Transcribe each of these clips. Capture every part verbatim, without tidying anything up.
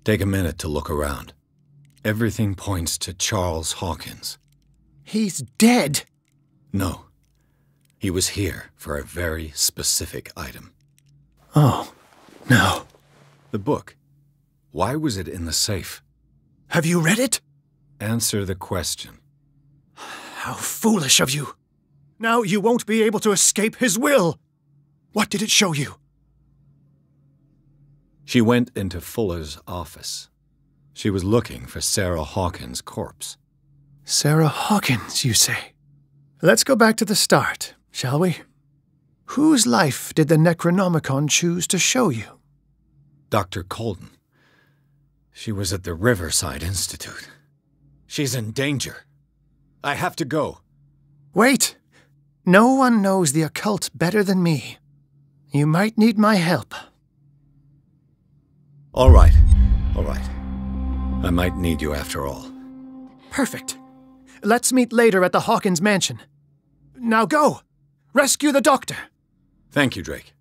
Take a minute to look around. Everything points to Charles Hawkins. He's dead! No. He was here for a very specific item. Oh, no. The book. Why was it in the safe? Have you read it? Answer the question. How foolish of you! Now you won't be able to escape his will! What did it show you? She went into Fuller's office. She was looking for Sarah Hawkins' corpse. Sarah Hawkins, you say? Let's go back to the start, shall we? Whose life did the Necronomicon choose to show you? Doctor Colden. She was at the Riverside Institute. She's in danger. I have to go. Wait! No one knows the occult better than me. You might need my help. All right, all right. I might need you after all. Perfect. Let's meet later at the Hawkins mansion. Now go! Rescue the doctor! Thank you, Drake.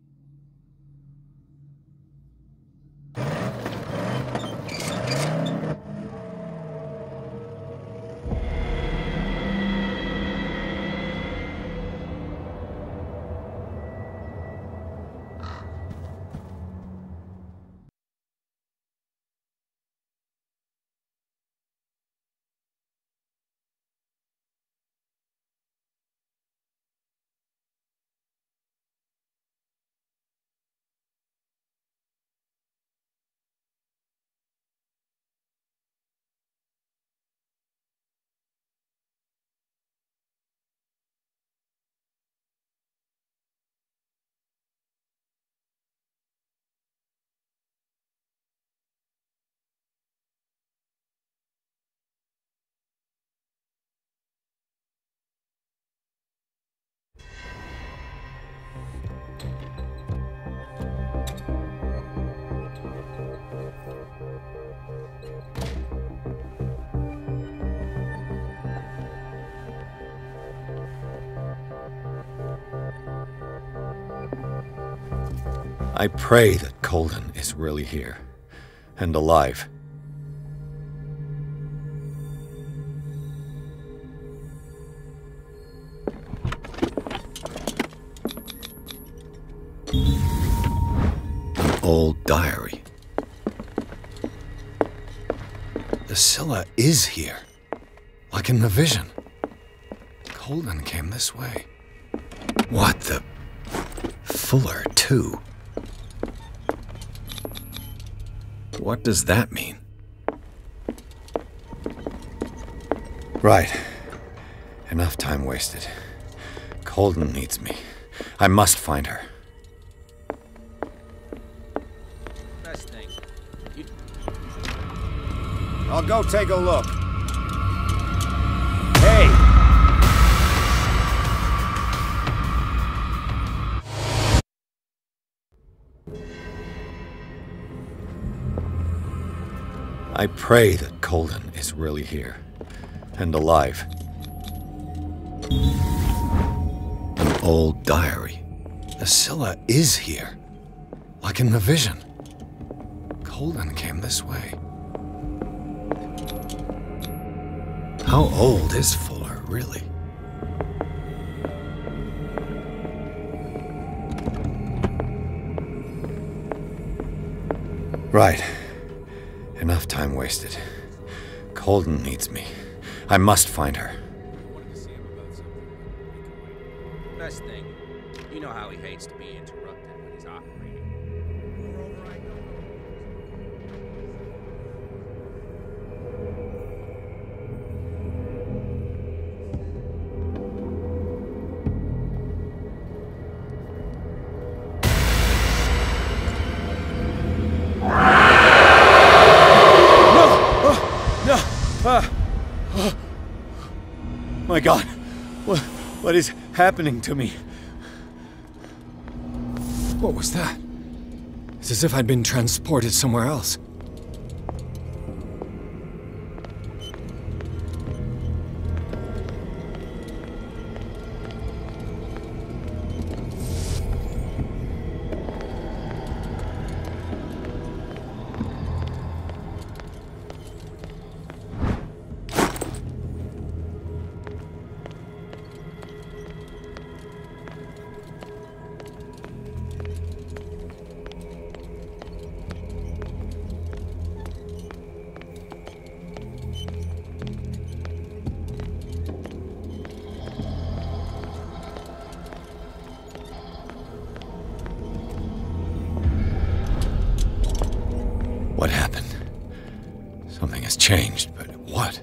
I pray that Colden is really here, and alive. An old diary. Scylla is here, like in the vision. Colden came this way. What the... Fuller, too. What does that mean? Right. Enough time wasted. Colden needs me. I must find her. Best thing. You... I'll go take a look. Hey! I pray that Colden is really here, and alive. An old diary. Scylla is here, like in the vision. Colden came this way. How old is Fuller, really? Right. Enough time wasted. Colden needs me. I must find her. Best thing. You know how he hates to be interrupted when he's operating. My God, what, what is happening to me? What was that? It's as if I'd been transported somewhere else. What happened? Something has changed, but what?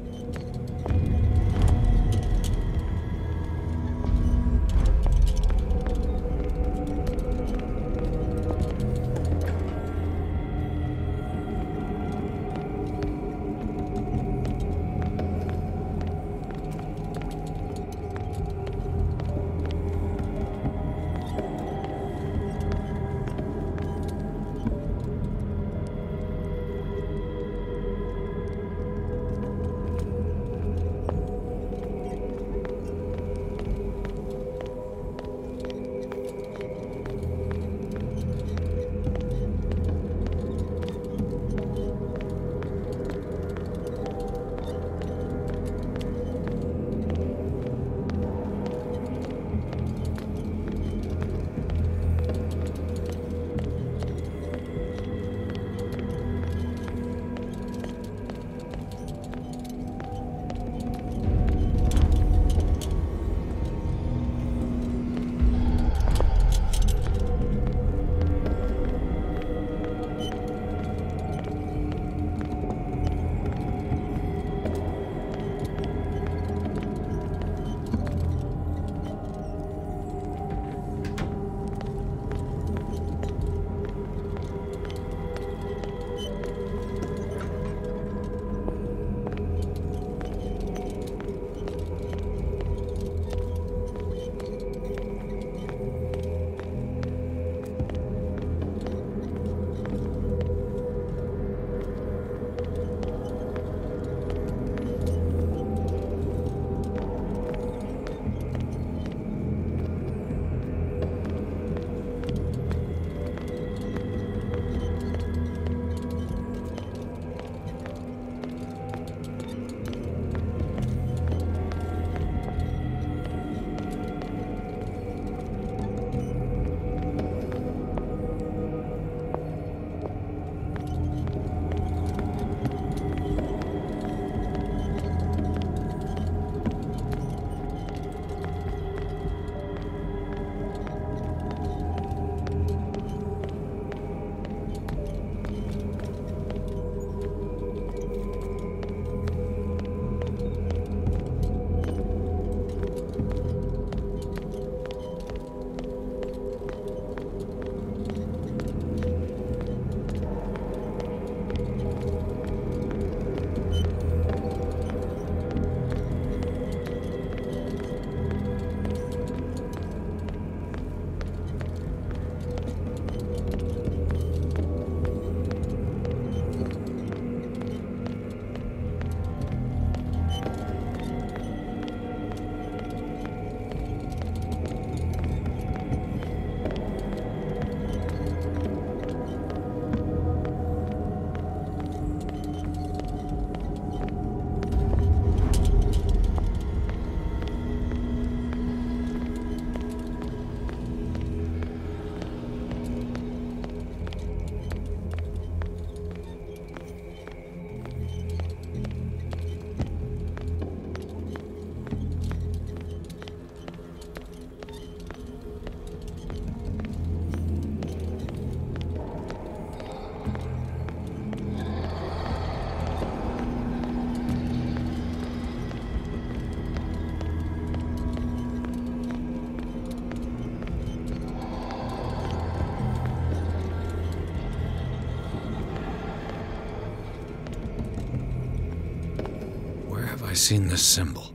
I seen this symbol?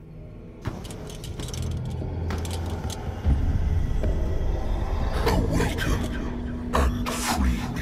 Awaken and free me.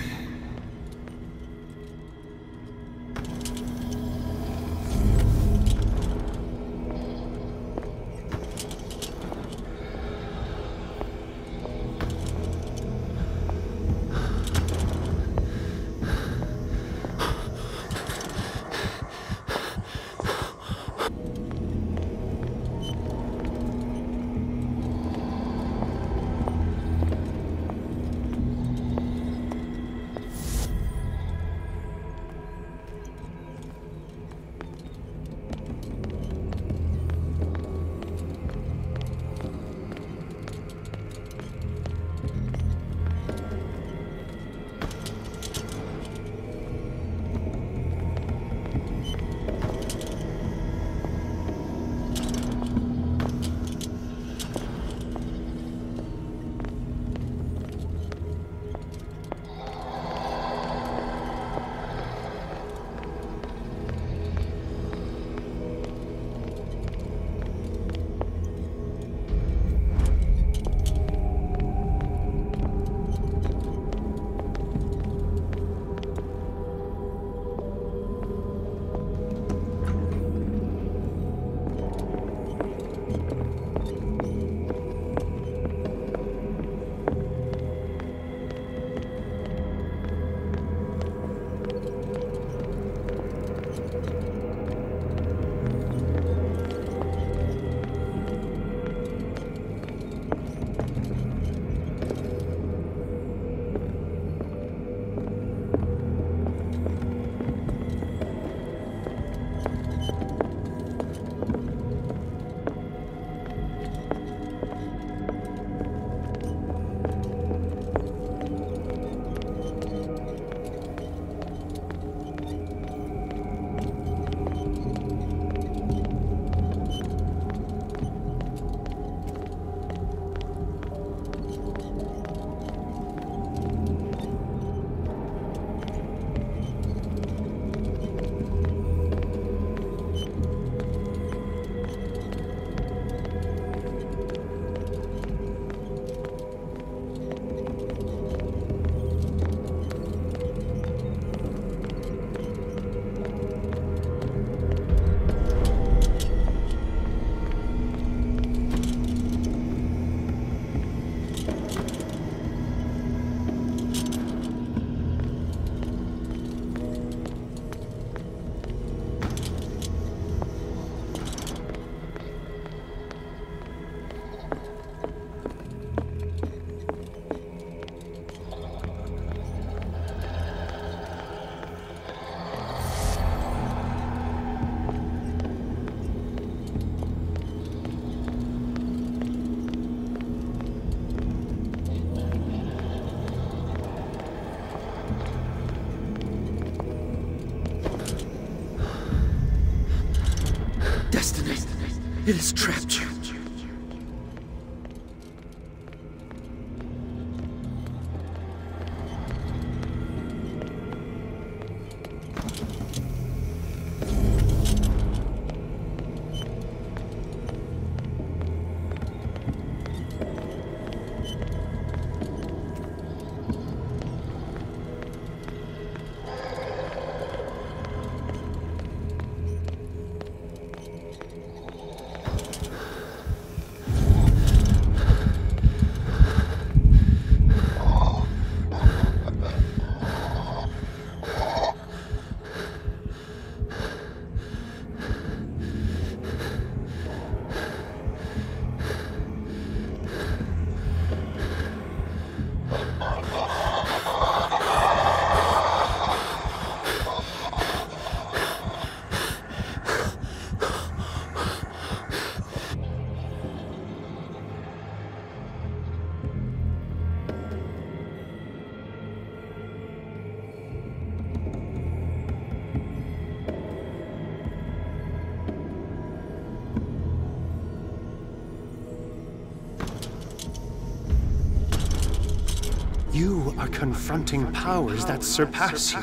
It has trapped you. You are confronting powers that surpass you.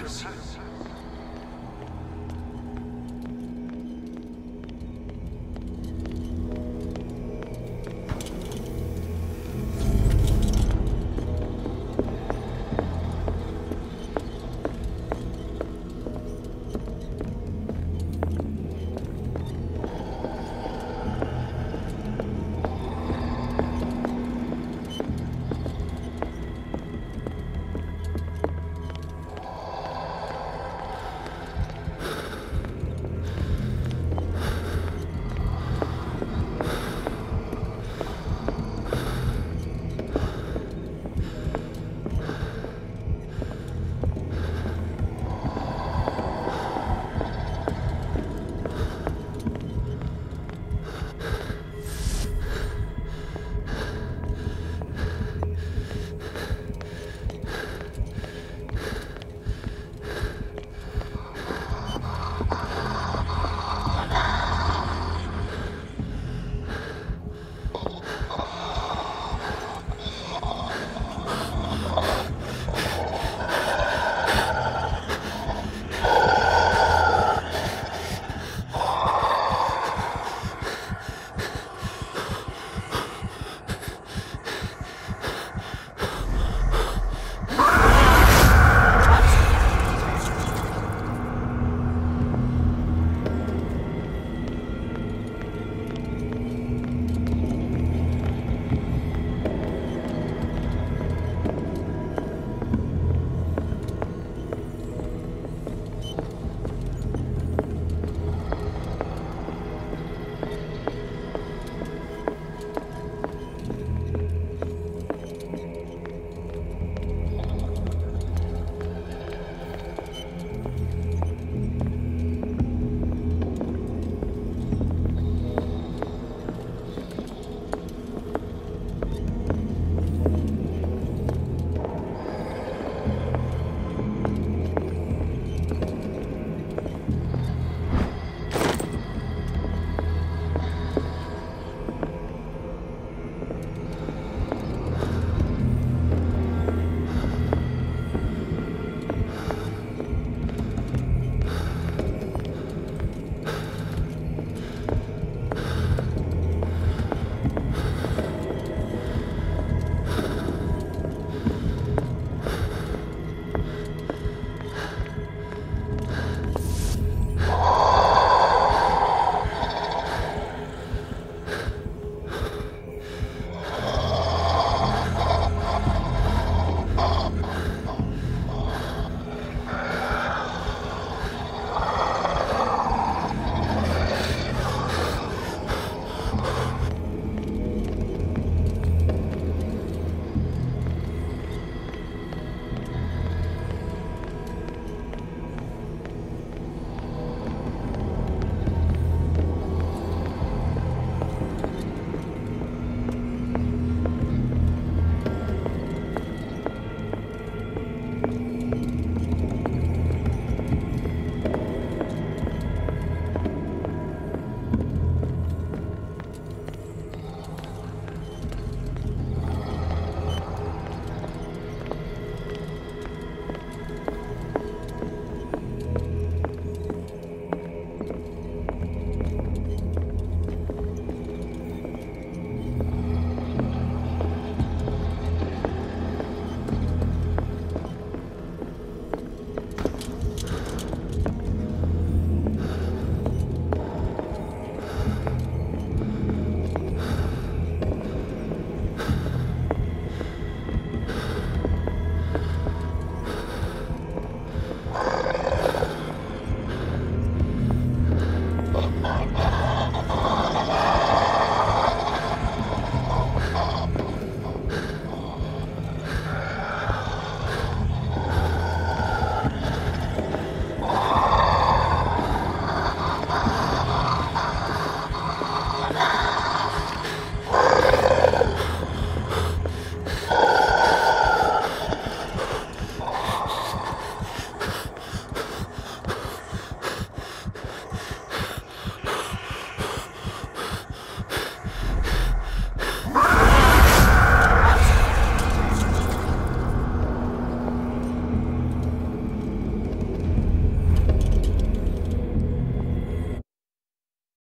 now.